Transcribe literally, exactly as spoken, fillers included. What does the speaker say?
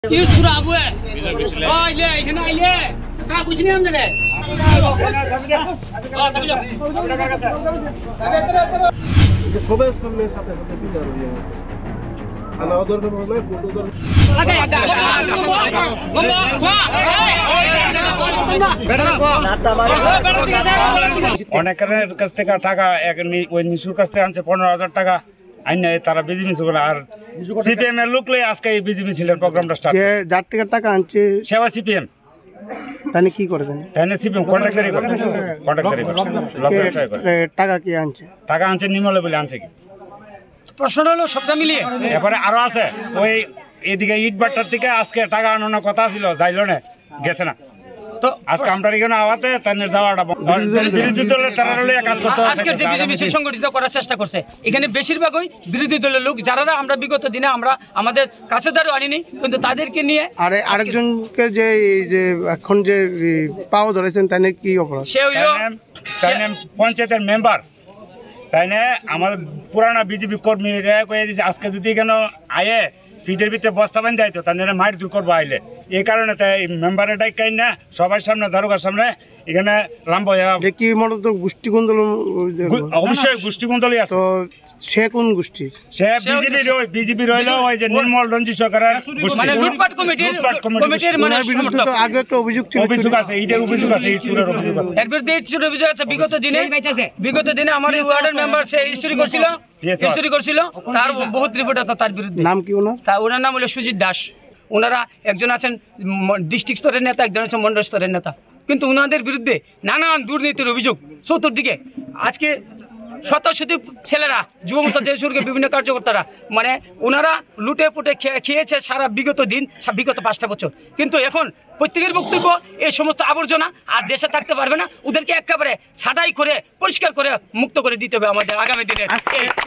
অনেকের কাছ থেকে টাকা ওই নিশুর কাছ থেকে আনছে পনেরো হাজার টাকা আইন তারা বিজি মিছিল করে আর সিপিএম এর লোকলে আজকে এই বিজি মিছিলের প্রোগ্রামটা স্টার্ট যে যার থেকে টাকা আনছে সেবা সিপিএম তাহলে কি করে দেন তাহলে সিপিএম কন্ট্রাক্টরি করে কন্ট্রাক্টরি করে টাকা কি আনছে টাকা আনছে নিমলে বলে আনছে কি প্রশ্নটা হলো সবটা মিলিয়ে এরপরে আরো আছে ওই এদিকে ইট বাট্টার থেকে আজকে টাকা আনানোর কথা ছিল যাইলো না গেছে না তো আজকে আমরা এখানে আওয়াতে তাদের যাওয়াটা বিরোধী দলের তারা কাজ করতে আজকের যে বিজেপি সংগঠিত করার চেষ্টা করছে এখানে বেশিরভাগই বিরোধী দলের লোক যারা আমরা বিগত দিনে আমরা আমাদের কাছে দ্বারা আনিনি কিন্তু তাদেরকে নিয়ে আরে আরেকজনকে যে যে এখন যে পাওয়া ধরেছেন তাই কি অপরাধ সে হইল পঞ্চায়েতের মেম্বার তাই না আমাদের পুরানা বিজেপি কর্মীরা কয়ে দিচ্ছে আজকে যদি এখানে আয়ে ফিটের ভিতরে বস্তা বান্ধে আইতো তাহলে মাইর দূর করবো আইলে এই কারণে তাই মেম্বারের ডাইকাই না সবার সামনে দারোগার সামনে এখানে লাম্বা কি মূলত গোষ্ঠী কুন্দল অবশ্যই গোষ্ঠী কুন্দলই আছে তো সে কোন গোষ্ঠী সে বিজেপির ওই বিজেপি রইল ওই যে নির্মল রঞ্জিত সরকারের মানে লুটপাট কমিটির কমিটির মানে বিরুদ্ধে তো আগে একটা অভিযোগ ছিল অভিযোগ আছে এইটার অভিযোগ আছে এই চুরের অভিযোগ আছে এর বিরুদ্ধে এই চুরের অভিযোগ আছে বিগত দিনে বিগত দিনে আমার এই ওয়ার্ডের মেম্বার সে হিস্টরি করছিল হিস্টরি করছিল তার বহুত রিপোর্ট আছে তার বিরুদ্ধে নাম কি ওনার তা ওনার নাম হলো সুজিত দাস ওনারা একজন আছেন ডিস্ট্রিক্ট স্তরের নেতা একজন আছেন মন্ডল স্তরের নেতা কিন্তু ওনাদের বিরুদ্ধে নানান দুর্নীতির অভিযোগ চতুর্দিকে আজকে শত শত ছেলেরা যুবমোর্চা যে সুরকে বিভিন্ন কার্যকর্তারা মানে ওনারা লুটে পুটে খেয়েছে সারা বিগত দিন বিগত পাঁচটা বছর কিন্তু এখন প্রত্যেকের বক্তব্য এই সমস্ত আবর্জনা আর দেশে থাকতে পারবে না ওদেরকে একেবারে ছাঁটাই করে পরিষ্কার করে মুক্ত করে দিতে হবে আমাদের আগামী দিনে